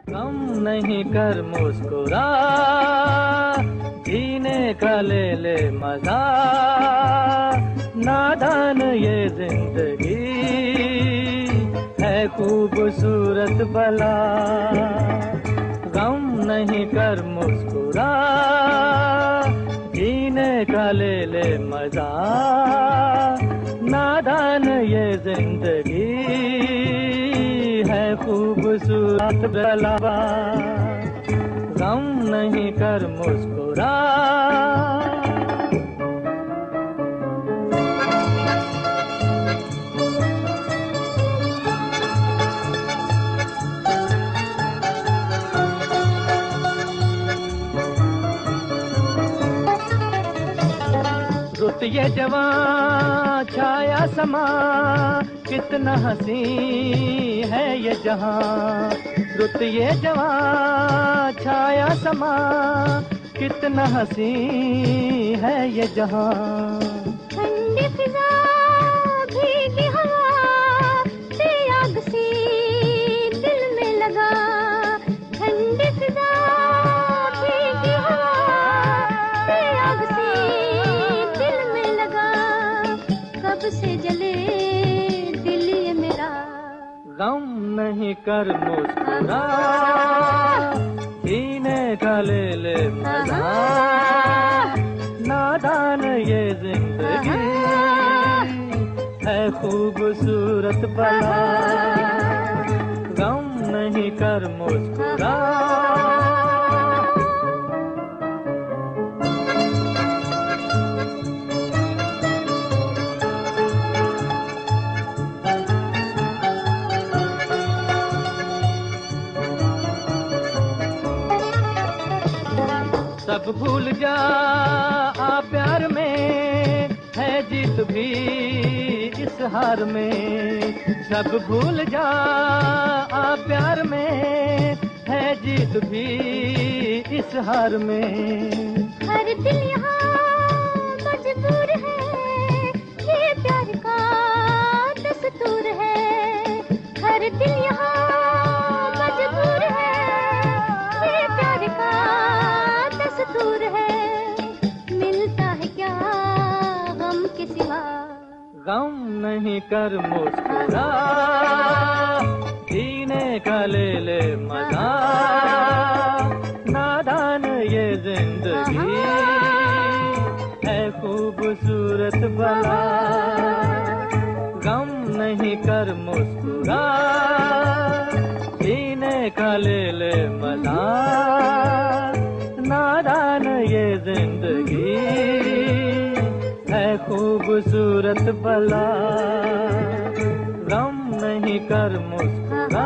गम नहीं कर मुस्कुरा, जीने का ले ले मजा, नादान ये जिंदगी है खूबसूरत भला। गम नहीं कर मुस्कुरा, जीने का ले ले मजा, नादान ये जिंदगी है खूबसूरत भला। गम नहीं कर मुस्कुरा। रुत ये जवां छाया समा, कितना हसी है ये जहां। रुत ये जवां छाया समा, कितना हसी है ये जहां। ठंडी फिजा भीगी हवा से आग सी दिल में लगा। ठंडी फिजा भीगी हवा से आग सी दिल में लगा। कब से जले दिल ये मेरा। गम नहीं कर मुस्कुरा, जीने का ले ले मजा, नादान ये जिंदगी है खूबसूरत भला। गम नहीं कर मुस्कुरा। सब भूल जा आ प्यार में, है जीत भी इस हार में। सब भूल जा आ प्यार में, है जीत भी इस हार में। हर दिल यहाँ मजबूर है, ये प्यार का दस्तूर है। हर दिल यहाँ मजबूर है, ये प्यार का दस्तूर है। मिलता है क्या गम के सिवा। गम नहीं कर मुस्कुरा, जीने का ले ले मजा, नादान ये जिंदगी है खूबसूरत भला। गम नहीं कर मुस्कुरा, जीने का ले ले मजा, नादान ये जिंदगी है खूबसूरत भला। गम नहीं कर मुस्कुरा।